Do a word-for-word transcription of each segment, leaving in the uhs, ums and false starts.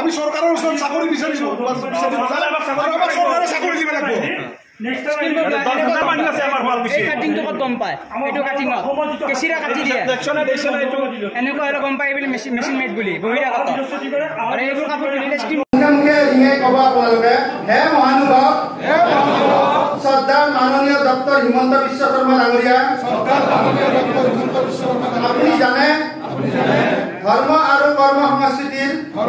আমি সরকারের ওচৰত চাকৰি বিচাৰিছো চৰকাৰে চাকৰি দিব লাগিব গম পায় এইটো কাটিঙত কেঁচিৰা কাটি দিয়ে এনেকুৱা আৰু গম পায় এইবুলি মেচিন মেচিন মেড বুলি বহিৰাগত আৰু এইবোৰ কাপোৰ পিন্ধিলে মুখে ৰিঙাই ক'ব আপোনালোকে হে মহানুভৱ শ্ৰদ্ধাৰ মাননীয় ডক্টৰ হিমন্ত বিশ্ব শৰ্মা ডাঙৰীয়া আপুনি জানে ধৰ্ম আৰু কৰ্ম সংস্কৃতিৰ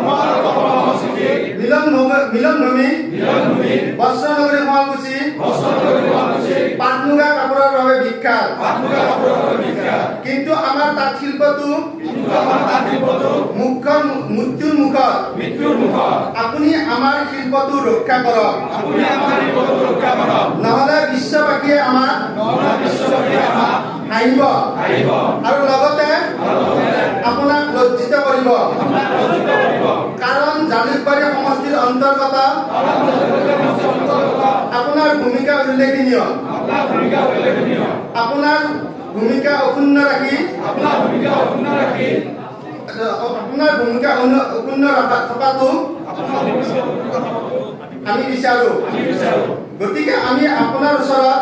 মিলন মিলনভূমি বস্ত্ৰনগৰী শুৱালকুছি পাট-মুগা কাপোৰৰ বাবে বিখ্যাত কিন্তু আমাৰ তাঁত শিল্পটো মুখ্য মৃত্যুৰ মুখত আপুনি আমাৰ শিল্পটো ৰক্ষা কৰক নহ'লে বিশ্ববাসীয়ে আমাক হাঁহিব আৰু লগতে আপোনাক লজ্জিত কৰিব কাৰণ জালুকবাৰী সমষ্টিৰ অন্তৰ্গত আপোনাৰ ভূমিকা উল্লেখনীয় আপোনাৰ ভূমিকা অক্ষুণ্ণ ৰাখি আপোনাৰ ভূমিকা অক্ষুণ্ণ থকাটো আমি বিচাৰো গতিকে আমি আপোনাৰ ওচৰত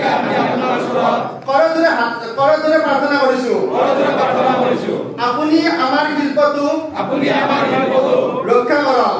কৰজোৰে কৰজোৰে প্ৰাৰ্থনা কৰিছো আপুনি আমাৰ শিল্পটো ৰক্ষা কৰক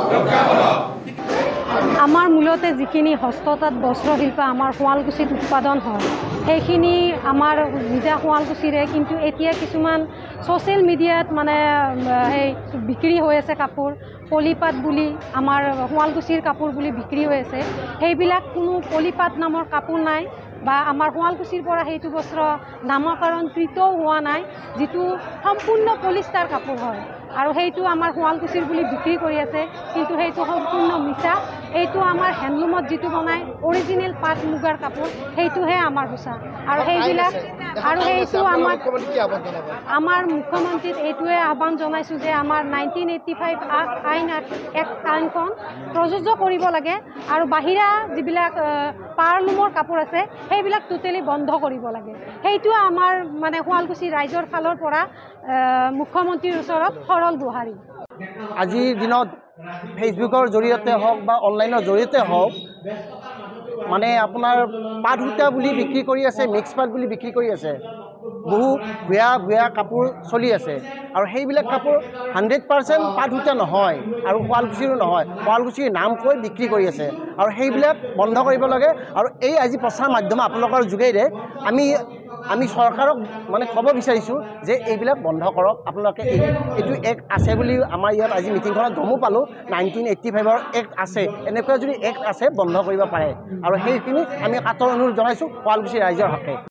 আমাৰ মূলতে যিখিনি হস্ততাঁত বস্ত্ৰশিল্প আমাৰ শুৱালকুছিত উৎপাদন হয় সেইখিনি আমাৰ নিজা শুৱালকুছিৰে কিন্তু এতিয়া কিছুমান ছ'চিয়েল মিডিয়াত মানে সেই বিক্ৰী হৈ আছে কাপোৰ পলিপাত বুলি আমাৰ শুৱালকুছিৰ কাপোৰ বুলি বিক্ৰী হৈ আছে সেইবিলাক কোনো পলিপাত নামৰ কাপোৰ নাই বা আমাৰ শুৱালকুছিৰ পৰা সেইটো বস্ত্ৰ নামকৰণকৃতও হোৱা নাই যিটো সম্পূৰ্ণ পলিষ্টাৰ কাপোৰ হয় আৰু সেইটো আমাৰ শুৱালকুছিৰ বুলি বিক্ৰী কৰি আছে কিন্তু সেইটো সম্পূৰ্ণ মিছা এইটো আমাৰ হেণ্ডলুমত যিটো বনায় অৰিজিনেল পাট মুগাৰ কাপোৰ সেইটোহে আমাৰ সঁচা আৰু সেইবিলাক আৰু সেইটো আমাৰ আমাৰ মুখ্যমন্ত্ৰীক এইটোৱে আহ্বান জনাইছোঁ যে আমাৰ নাইনটিন এইট্টি ফাইভ আইন এক্ট আইনখন প্ৰযোজ্য কৰিব লাগে আৰু বাহিৰা যিবিলাক পাৱাৰলুমৰ কাপোৰ আছে সেইবিলাক টোটেলি বন্ধ কৰিব লাগে সেইটোৱে আমাৰ মানে শুৱালকুছি ৰাইজৰ ফালৰ পৰা মুখ্যমন্ত্ৰীৰ ওচৰত সৰল গুহাৰি আজিৰ দিনত ফেচবুকৰ জৰিয়তে হওক বা অনলাইনৰ জৰিয়তে হওক মানে আপোনাৰ পাট সূতা বুলি বিক্ৰী কৰি আছে মিক্স পাট বুলি বিক্ৰী কৰি আছে বহু ভুয়া ভুয়া কাপোৰ চলি আছে আৰু সেইবিলাক কাপোৰ হাণ্ড্ৰেড পাৰ্চেণ্ট পাট সূতা নহয় আৰু শুৱালকুছিৰো নহয় শুৱালকুছিৰ নাম কৈ বিক্ৰী কৰি আছে আৰু সেইবিলাক বন্ধ কৰিব লাগে আৰু এই আজি প্ৰচাৰ মাধ্যম আপোনালোকৰ যোগেৰে আমি আমি চৰকাৰক মানে ক'ব বিচাৰিছোঁ যে এইবিলাক বন্ধ কৰক আপোনালোকে এইটো এক্ট আছে বুলি আমাৰ ইয়াত আজি মিটিংখনত গমো পালোঁ নাইনটিন এইট্টি ফাইভৰ এক্ট আছে এনেকুৱা যদি এক্ট আছে বন্ধ কৰিব পাৰে আৰু সেইখিনি আমি কাটৰ অনুৰোধ জনাইছোঁ শুৱালকুছি ৰাইজৰ হকে।